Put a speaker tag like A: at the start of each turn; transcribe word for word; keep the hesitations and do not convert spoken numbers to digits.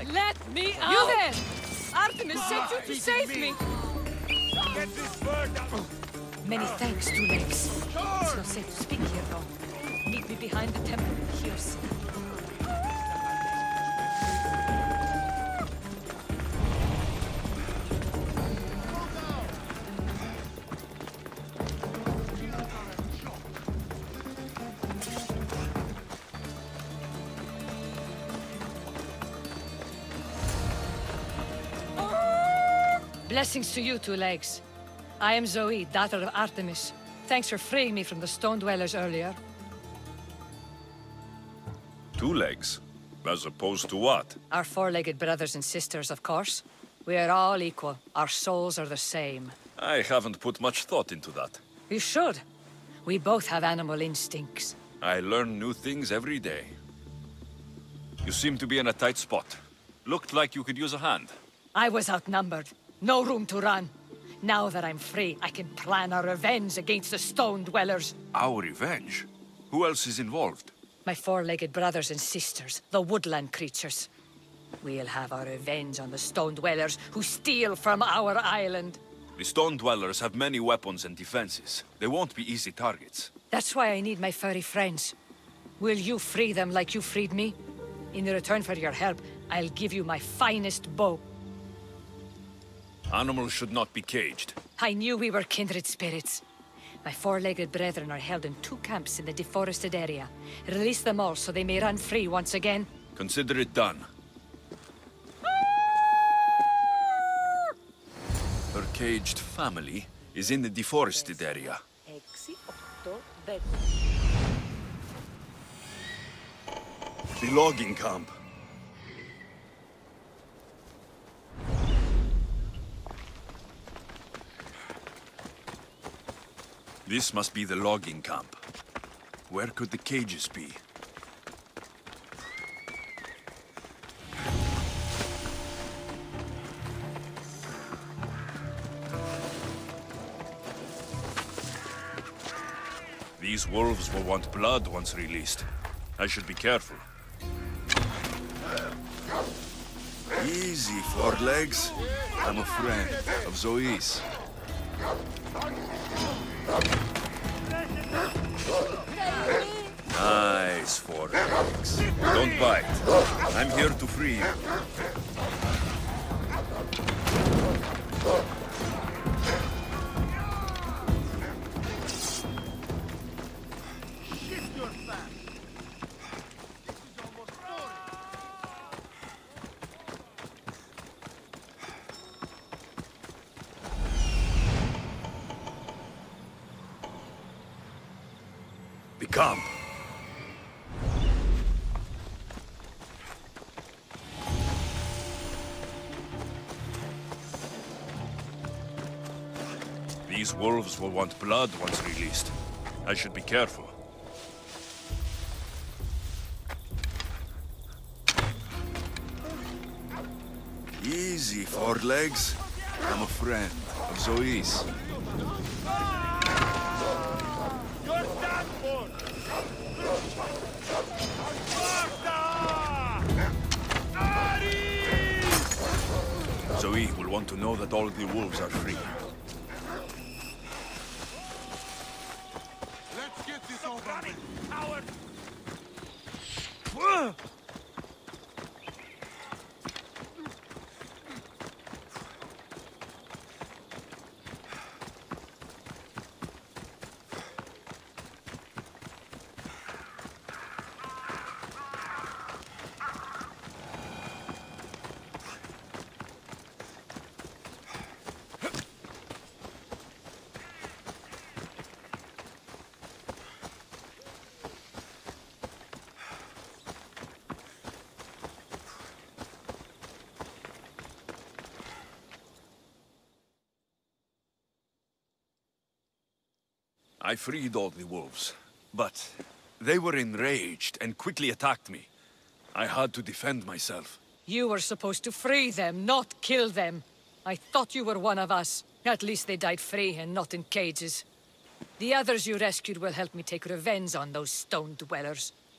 A: Let me out! You there! Artemis sent you to save me!
B: Get this bird out!
A: Many thanks, Two Legs. It's not safe to speak here, though. Meet me behind the temple, Here's. Blessings to you, Two Legs. I am Zoe, daughter of Artemis. Thanks for freeing me from the Stone Dwellers earlier.
C: Two Legs? As opposed to what?
A: Our four-legged brothers and sisters, of course. We are all equal. Our souls are the same.
C: I haven't put much thought into that.
A: You should. We both have animal instincts.
C: I learn new things every day. You seem to be in a tight spot. Looked like you could use a hand.
A: I was outnumbered. No room to run. Now that I'm free, I can plan our revenge against the Stone Dwellers.
C: Our revenge? Who else is involved?
A: My four-legged brothers and sisters, the woodland creatures. We'll have our revenge on the Stone Dwellers who steal from our island.
C: The Stone Dwellers have many weapons and defenses. They won't be easy targets.
A: That's why I need my furry friends. Will you free them like you freed me? In return for your help, I'll give you my finest bow.
C: Animals should not be caged.
A: I knew we were kindred spirits. My four-legged brethren are held in two camps in the deforested area. Release them all so they may run free once again.
C: Consider it done. Her caged family is in the deforested area. The logging camp. This must be the logging camp. Where could the cages be? These wolves will want blood once released. I should be careful. Easy, Four Legs. I'm a friend of Zoe's. Nice, Four Legs. Don't bite. I'm here to free you. The camp. These wolves will want blood once released. I should be careful. Easy, Four Legs. I'm a friend of Zoe's. Zoe will want to know that all the wolves are free.
B: Let's get this over with, coward!
C: I freed all the wolves, but they were enraged and quickly attacked me. I had to defend myself.
A: You were supposed to free them, not kill them. I thought you were one of us. At least they died free and not in cages. The others you rescued will help me take revenge on those Stone Dwellers.